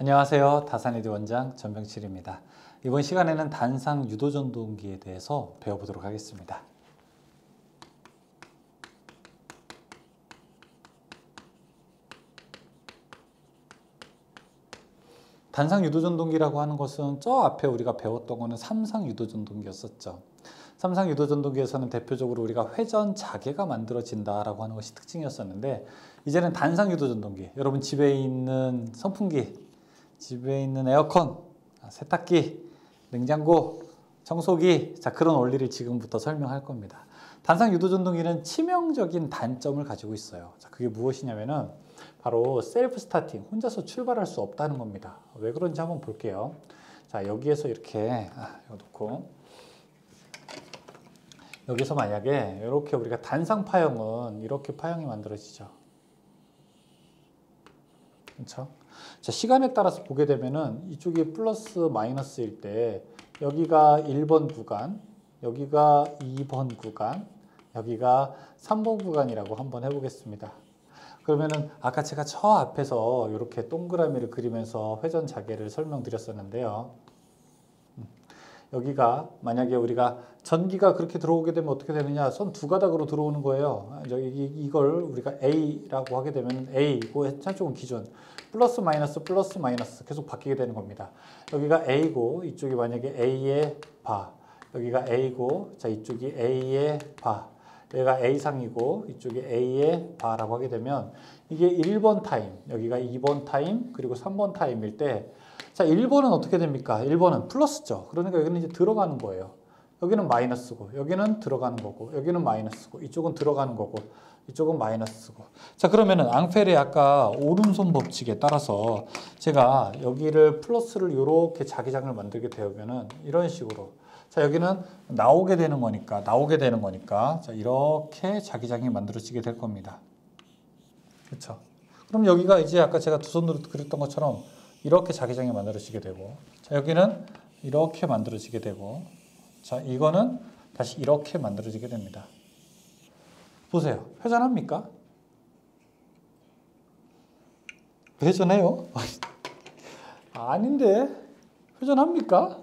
안녕하세요. 다산이드 원장 전병칠입니다. 이번 시간에는 단상 유도전동기에 대해서 배워보도록 하겠습니다. 단상 유도전동기라고 하는 것은 저 앞에 우리가 배웠던 거는 삼상 유도전동기였었죠. 삼상 유도전동기에서는 대표적으로 우리가 회전 자개가 만들어진다라고 하는 것이 특징이었었는데, 이제는 단상 유도전동기, 여러분 집에 있는 선풍기, 집에 있는 에어컨, 세탁기, 냉장고, 청소기, 자, 그런 원리를 지금부터 설명할 겁니다. 단상 유도전동기는 치명적인 단점을 가지고 있어요. 자, 그게 무엇이냐면은 바로 셀프 스타팅, 혼자서 출발할 수 없다는 겁니다. 왜 그런지 한번 볼게요. 자, 여기에서 이렇게 이거 놓고, 여기서 만약에 이렇게 우리가 단상 파형은 이렇게 파형이 만들어지죠. 그렇죠? 자, 시간에 따라서 보게 되면은 이쪽이 플러스 마이너스일 때 여기가 1번 구간, 여기가 2번 구간, 여기가 3번 구간이라고 한번 해보겠습니다. 그러면은 아까 제가 저 앞에서 이렇게 동그라미를 그리면서 회전 자개를 설명드렸었는데요. 여기가 만약에 우리가 전기가 그렇게 들어오게 되면 어떻게 되느냐, 선 두 가닥으로 들어오는 거예요. 이걸 우리가 A라고 하게 되면 A고 한쪽은 기준 플러스 마이너스 계속 바뀌게 되는 겁니다. 여기가 A고 이쪽이 만약에 A의 바, 여기가 A고, 자, 이쪽이 A의 바, 여기가 A상이고 이쪽이 A의 바라고 하게 되면 이게 1번 타임, 여기가 2번 타임, 그리고 3번 타임일 때, 자, 1번은 어떻게 됩니까? 1번은 플러스죠. 그러니까 여기는 이제 들어가는 거예요. 여기는 마이너스고, 여기는 들어가는 거고, 여기는 마이너스고, 이쪽은 들어가는 거고, 이쪽은 마이너스고. 자, 그러면은 앙펠의 아까 오른손 법칙에 따라서 제가 여기를 플러스를 이렇게 자기장을 만들게 되면은 이런 식으로, 자, 여기는 나오게 되는 거니까, 자, 이렇게 자기장이 만들어지게 될 겁니다. 그렇죠? 그럼 여기가 이제 아까 제가 두 손으로 그렸던 것처럼 이렇게 자기장이 만들어지게 되고, 자, 여기는 이렇게 만들어지게 되고, 자, 이거는 다시 이렇게 만들어지게 됩니다. 보세요. 회전합니까? 회전해요? 아닌데? 회전합니까?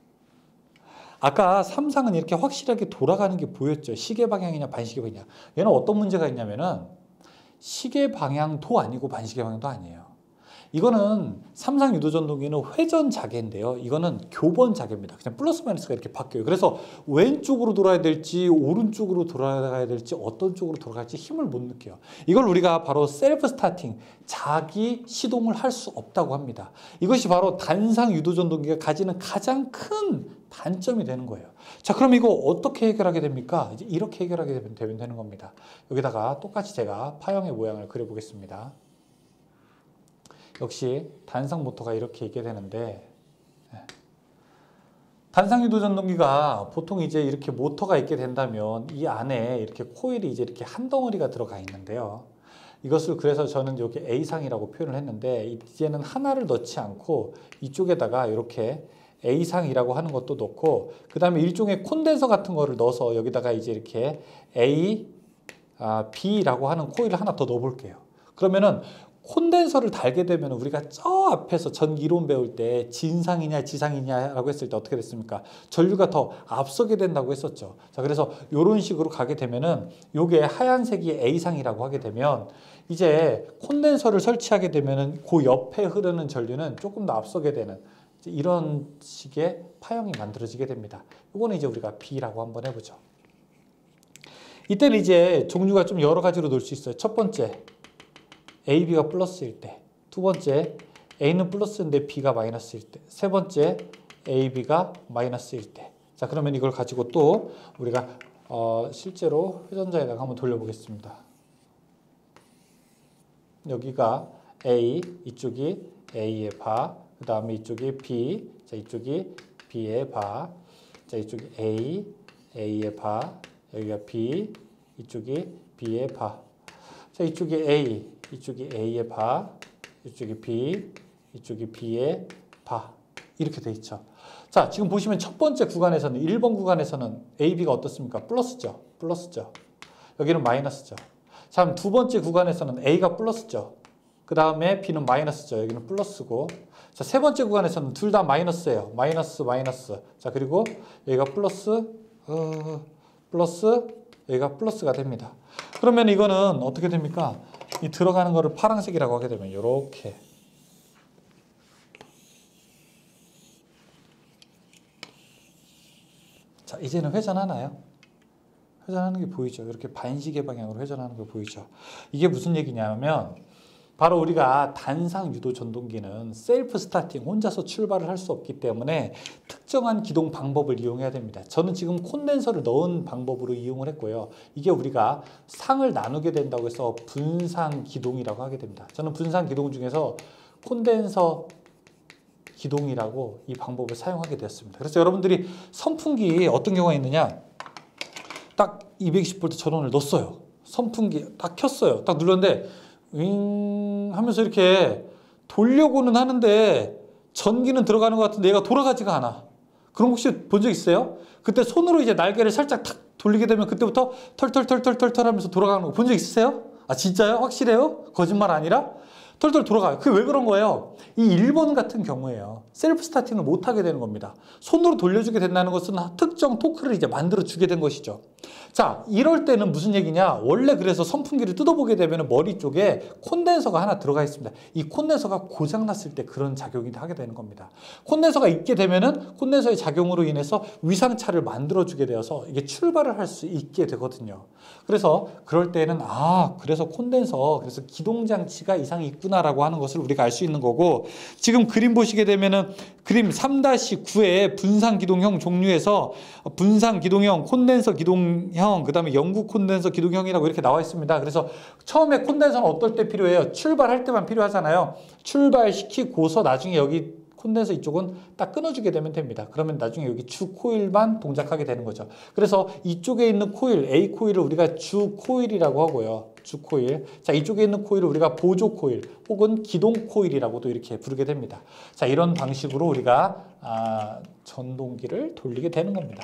아까 삼상은 이렇게 확실하게 돌아가는 게 보였죠. 시계 방향이냐 반시계 방향이냐. 얘는 어떤 문제가 있냐면은 시계 방향도 아니고 반시계 방향도 아니에요. 이거는 삼상 유도전동기는 회전 자개인데요. 이거는 교번 자개입니다. 그냥 플러스 마이너스가 이렇게 바뀌어요. 그래서 왼쪽으로 돌아야 될지 오른쪽으로 돌아가야 될지 어떤 쪽으로 돌아갈지 힘을 못 느껴요. 이걸 우리가 바로 셀프 스타팅, 자기 시동을 할 수 없다고 합니다. 이것이 바로 단상 유도전동기가 가지는 가장 큰 단점이 되는 거예요. 자, 그럼 이거 어떻게 해결하게 됩니까? 이제 이렇게 해결하게 되면 되는 겁니다. 여기다가 똑같이 제가 파형의 모양을 그려보겠습니다. 역시 단상 모터가 이렇게 있게 되는데, 단상 유도전동기가 보통 이제 이렇게 모터가 있게 된다면 이 안에 이렇게 코일이 이제 이렇게 한 덩어리가 들어가 있는데요. 이것을 그래서 저는 여기 A상이라고 표현을 했는데, 이제는 하나를 넣지 않고 이쪽에다가 이렇게 A상이라고 하는 것도 넣고, 그 다음에 일종의 콘덴서 같은 거를 넣어서 여기다가 이제 이렇게 B라고 하는 코일을 하나 더 넣어 볼게요. 그러면은 콘덴서를 달게 되면 우리가 저 앞에서 전기 이론 배울 때 진상이냐 지상이냐라고 했을 때 어떻게 됐습니까? 전류가 더 앞서게 된다고 했었죠. 자, 그래서 이런 식으로 가게 되면은 요게 하얀색이 A상이라고 하게 되면 이제 콘덴서를 설치하게 되면은 그 옆에 흐르는 전류는 조금 더 앞서게 되는 이런 식의 파형이 만들어지게 됩니다. 이거는 이제 우리가 B라고 한번 해보죠. 이때는 이제 종류가 좀 여러 가지로 놓을 수 있어요. 첫 번째, AB가 플러스일 때, 두 번째, A는 플러스인데 B가 마이너스일 때, 세 번째, AB가 마이너스일 때. 자, 그러면 이걸 가지고 또 우리가 실제로 회전자에다가 한번 돌려보겠습니다. 여기가 A, 이쪽이 A의 바, 그 다음에 이쪽이 B, 자, 이쪽이 B의 바, 자, 이쪽이 A, A의 바, 여기가 B, 이쪽이 B의 바, 자, 이쪽이 A, 이쪽이 A의 바, 이쪽이 B, 이쪽이 B의 바, 이렇게 돼 있죠. 자, 지금 보시면 첫 번째 구간에서는 1번 구간에서는 AB가 어떻습니까? 플러스죠. 플러스죠. 여기는 마이너스죠. 자, 두 번째 구간에서는 A가 플러스죠. 그 다음에 B는 마이너스죠. 여기는 플러스고. 자, 세 번째 구간에서는 둘 다 마이너스예요. 마이너스, 마이너스. 자, 그리고 여기가 플러스, 플러스, 여기가 플러스가 됩니다. 그러면 이거는 어떻게 됩니까? 이 들어가는 거를 파란색이라고 하게 되면 이렇게. 자, 이제는 회전하나요? 회전하는 게 보이죠? 이렇게 반시계 방향으로 회전하는 거 보이죠? 이게 무슨 얘기냐면 바로 우리가 단상 유도 전동기는 셀프 스타팅, 혼자서 출발을 할 수 없기 때문에 특정한 기동 방법을 이용해야 됩니다. 저는 지금 콘덴서를 넣은 방법으로 이용을 했고요. 이게 우리가 상을 나누게 된다고 해서 분산 기동이라고 하게 됩니다. 저는 분산 기동 중에서 콘덴서 기동이라고 이 방법을 사용하게 되었습니다. 그래서 여러분들이 선풍기 어떤 경우가 있느냐, 딱 220V 전원을 넣었어요. 선풍기 딱 켰어요. 딱 눌렀는데 윙 하면서 이렇게 돌려고는 하는데 전기는 들어가는 것 같은데 얘가 돌아가지가 않아. 그런 거 혹시 본 적 있어요? 그때 손으로 이제 날개를 살짝 탁 돌리게 되면 그때부터 털털털털털 하면서 돌아가는 거 본 적 있으세요? 아 진짜요? 확실해요? 거짓말 아니라? 털털 돌아가요. 그게 왜 그런 거예요? 이 1번 같은 경우에요. 셀프 스타팅을 못하게 되는 겁니다. 손으로 돌려주게 된다는 것은 특정 토크를 이제 만들어주게 된 것이죠. 자, 이럴 때는 무슨 얘기냐? 원래 그래서 선풍기를 뜯어보게 되면 머리 쪽에 콘덴서가 하나 들어가 있습니다. 이 콘덴서가 고장났을 때 그런 작용이 하게 되는 겁니다. 콘덴서가 있게 되면은 콘덴서의 작용으로 인해서 위상차를 만들어주게 되어서 이게 출발을 할 수 있게 되거든요. 그래서 그럴 때는 그래서 콘덴서, 그래서 기동장치가 이상이 있구나라고 하는 것을 우리가 알 수 있는 거고, 지금 그림 보시게 되면은 그림 3-9의 분산기동형 종류에서 분산기동형, 콘덴서 기동형, 그 다음에 영구 콘덴서 기동형이라고 이렇게 나와 있습니다. 그래서 처음에 콘덴서는 어떨 때 필요해요? 출발할 때만 필요하잖아요. 출발시키고서 나중에 여기 콘덴서 이쪽은 딱 끊어주게 되면 됩니다. 그러면 나중에 여기 주 코일만 동작하게 되는 거죠. 그래서 이쪽에 있는 코일, A 코일을 우리가 주 코일이라고 하고요. 주 코일. 자, 이쪽에 있는 코일을 우리가 보조 코일 혹은 기동 코일이라고도 이렇게 부르게 됩니다. 자, 이런 방식으로 우리가 전동기를 돌리게 되는 겁니다.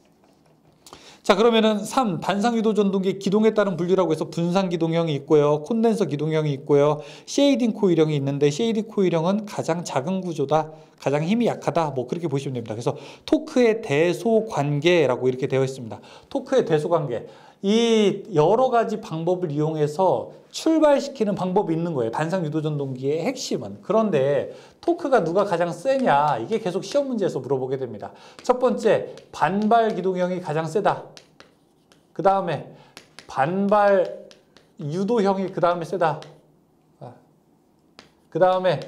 자, 그러면은 3. 반상유도 전동기 기동에 따른 분류라고 해서 분산 기동형이 있고요. 콘덴서 기동형이 있고요. 쉐이딩 코일형이 있는데 쉐이딩 코일형은 가장 작은 구조다. 가장 힘이 약하다. 뭐 그렇게 보시면 됩니다. 그래서 토크의 대소 관계라고 이렇게 되어 있습니다. 토크의 대소 관계. 이 여러 가지 방법을 이용해서 출발시키는 방법이 있는 거예요. 단상 유도 전동기의 핵심은. 그런데 토크가 누가 가장 세냐, 이게 계속 시험 문제에서 물어보게 됩니다. 첫 번째, 반발 기동형이 가장 세다. 그 다음에 반발 유도형이 그 다음에 세다. 그 다음에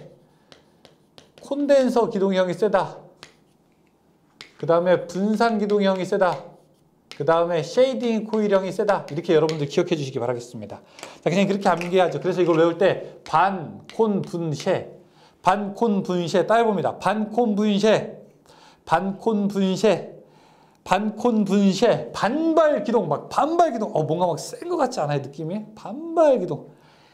콘덴서 기동형이 세다. 그 다음에 분산 기동형이 세다. 그 다음에 쉐이딩 코일형이 세다. 이렇게 여러분들 기억해 주시기 바라겠습니다. 자, 그냥 그렇게 암기하죠. 그래서 이걸 외울 때 반콘 분쉐, 반콘 분쉐 따라해봅니다. 반콘 분쉐, 반콘 분쉐, 반콘 분쉐, 반발 기동, 막 반발 기동. 뭔가 막 센 것 같지 않아요, 느낌이? 반발 기동,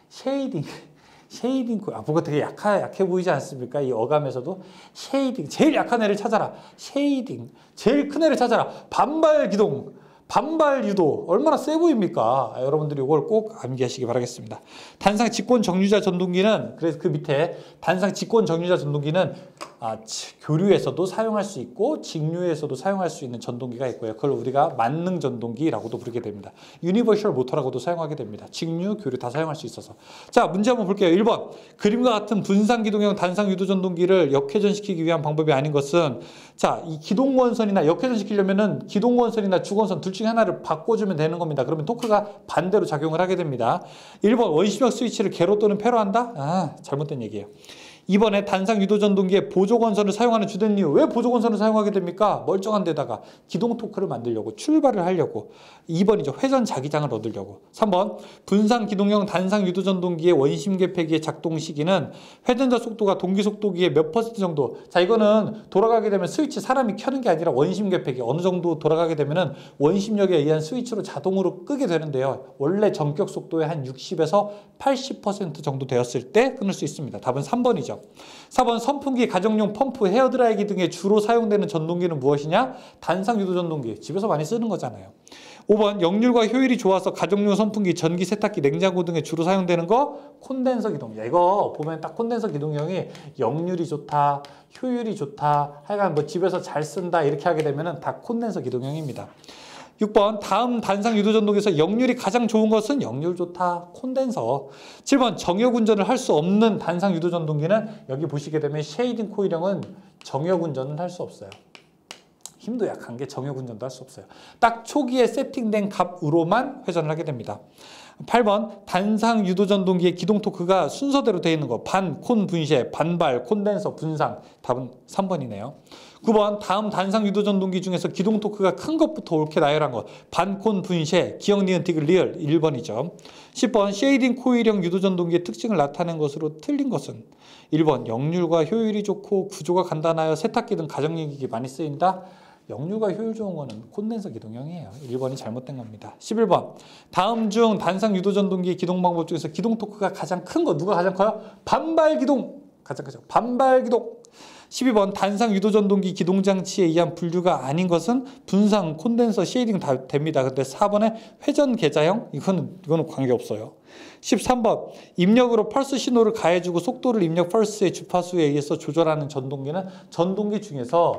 쉐이딩 코일. 뭔가 되게 약해 보이지 않습니까? 이 어감에서도 쉐이딩, 제일 약한 애를 찾아라. 쉐이딩, 제일 큰 애를 찾아라. 반발 기동, 반발 유도. 얼마나 세 보입니까? 여러분들이 이걸 꼭 암기하시기 바라겠습니다. 단상 직권 정류자 전동기는, 그래서 그 밑에 단상 직권 정류자 전동기는 교류에서도 사용할 수 있고 직류에서도 사용할 수 있는 전동기가 있고요. 그걸 우리가 만능 전동기라고도 부르게 됩니다. 유니버셜 모터라고도 사용하게 됩니다. 직류, 교류 다 사용할 수 있어서. 자, 문제 한번 볼게요. 1번. 그림과 같은 분산기동형 단상 유도 전동기를 역회전시키기 위한 방법이 아닌 것은, 자, 이 기동원선이나 역회전시키려면은 기동원선이나 주건선 둘 중에 하나를 바꿔주면 되는 겁니다. 그러면 토크가 반대로 작용을 하게 됩니다. 1번. 원심력 스위치를 개로 또는 패로 한다? 잘못된 얘기예요. 2번에 단상 유도 전동기에 보조건선을 사용하는 주된 이유. 왜 보조건선을 사용하게 됩니까? 멀쩡한 데다가 기동 토크를 만들려고, 출발을 하려고. 2번이죠. 회전 자기장을 얻으려고. 3번. 분산 기동형 단상 유도 전동기의 원심 개폐기의 작동 시기는 회전자 속도가 동기 속도기의 몇 퍼센트 정도. 자, 이거는 돌아가게 되면 스위치 사람이 켜는 게 아니라 원심 개폐기. 어느 정도 돌아가게 되면은 원심력에 의한 스위치로 자동으로 끄게 되는데요. 원래 전격 속도의 한 60에서 80% 정도 되었을 때 끊을 수 있습니다. 답은 3번이죠. 4번. 선풍기, 가정용 펌프, 헤어드라이기 등에 주로 사용되는 전동기는 무엇이냐? 단상 유도 전동기. 집에서 많이 쓰는 거잖아요. 5번 역률과 효율이 좋아서 가정용 선풍기, 전기 세탁기, 냉장고 등에 주로 사용되는 거 콘덴서 기동. 이거 보면 딱 콘덴서 기동형이 역률이 좋다, 효율이 좋다, 하여간 뭐 집에서 잘 쓴다 이렇게 하게 되면은 다 콘덴서 기동형입니다. 6번 다음 단상 유도전동에서 역률이 가장 좋은 것은 역률 좋다, 콘덴서. 7번 정역 운전을 할 수 없는 단상 유도전동기는 여기 보시게 되면 쉐이딩 코일형은 정역 운전은 할 수 없어요. 힘도 약한 게 정역 운전도 할 수 없어요. 딱 초기에 세팅된 값으로만 회전을 하게 됩니다. 8번 단상 유도전동기의 기동 토크가 순서대로 되어 있는 거. 반, 콘, 분쇄, 반발, 콘덴서, 분상. 답은 3번이네요. 9번 다음 단상 유도전동기 중에서 기동 토크가 큰 것부터 옳게 나열한 것. 반, 콘, 분쇄, 기역, 니은, 디귿, 리을 1번이죠. 10번 쉐이딩 코일형 유도전동기의 특징을 나타낸 것으로 틀린 것은 1번 역률과 효율이 좋고 구조가 간단하여 세탁기 등 가정용기에 많이 쓰인다. 역률과 효율 좋은 거는 콘덴서 기동형이에요. 1번이 잘못된 겁니다. 11번 다음 중 단상 유도전동기의 기동 방법 중에서 기동 토크가 가장 큰 거 누가 가장 커요? 반발 기동 가장 크죠. 반발 기동. 12번 단상 유도전동기 기동장치에 의한 분류가 아닌 것은 분상, 콘덴서, 쉐이딩 다 됩니다. 근데 4번에 회전 계좌형 이거는 관계없어요. 13번 입력으로 펄스 신호를 가해주고 속도를 입력 펄스의 주파수에 의해서 조절하는 전동기는 전동기 중에서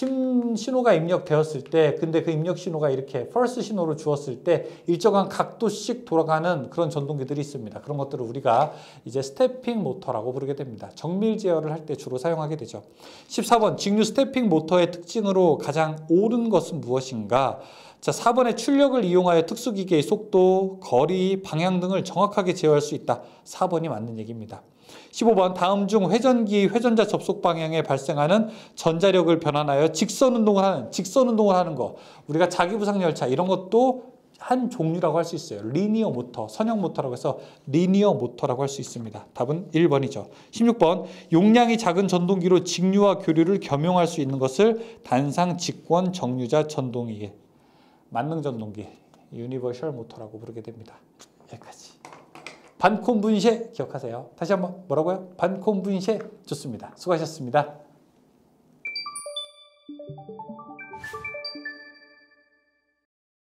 신호가 입력되었을 때 근데 그 입력 신호가 이렇게 펄스 신호를 주었을 때 일정한 각도씩 돌아가는 그런 전동기들이 있습니다. 그런 것들을 우리가 이제 스태핑 모터라고 부르게 됩니다. 정밀 제어를 할 때 주로 사용하게 되죠. 14번 직류 스태핑 모터의 특징으로 가장 옳은 것은 무엇인가? 자, 4번에 출력을 이용하여 특수기계의 속도, 거리, 방향 등을 정확하게 제어할 수 있다. 4번이 맞는 얘기입니다. 15번 다음 중 회전기 회전자 접속 방향에 발생하는 전자력을 변환하여 직선 운동을 하는 거. 우리가 자기부상 열차 이런 것도 한 종류라고 할 수 있어요. 리니어 모터, 선형 모터라고 해서 리니어 모터라고 할 수 있습니다. 답은 1번이죠. 16번 용량이 작은 전동기로 직류와 교류를 겸용할 수 있는 것을 단상 직권 정류자 전동기, 만능 전동기, 유니버셜 모터라고 부르게 됩니다. 여기까지. 반콘 분쇄 기억하세요. 다시 한번 뭐라고요? 반콘 분쇄 좋습니다. 수고하셨습니다.